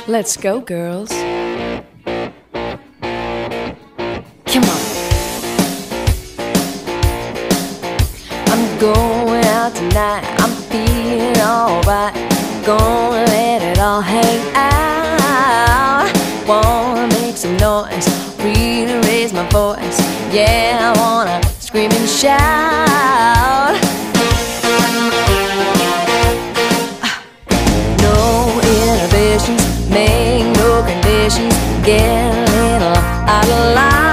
Let's go, girls. Come on. I'm going out tonight. I'm feeling alright. Gonna let it all hang out. Wanna make some noise, really raise my voice. Yeah, I wanna scream and shout. No inhibitions, make no conditions. Get a little out of line.